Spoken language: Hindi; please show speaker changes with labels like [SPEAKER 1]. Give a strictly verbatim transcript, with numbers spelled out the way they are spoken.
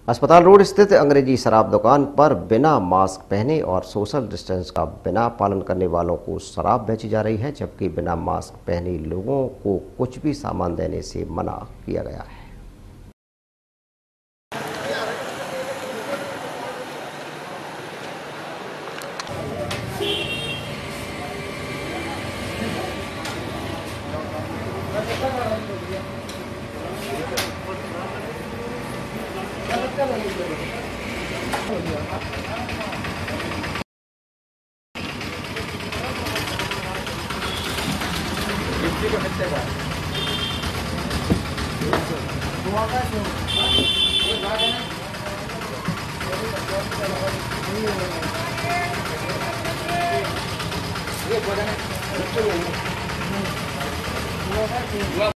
[SPEAKER 1] अस्पताल रोड स्थित अंग्रेजी शराब दुकान पर बिना मास्क पहने और सोशल डिस्टेंस का बिना पालन करने वालों को शराब बेची जा रही है, जबकि बिना मास्क पहने लोगों को कुछ भी सामान देने से मना किया गया है।
[SPEAKER 2] ये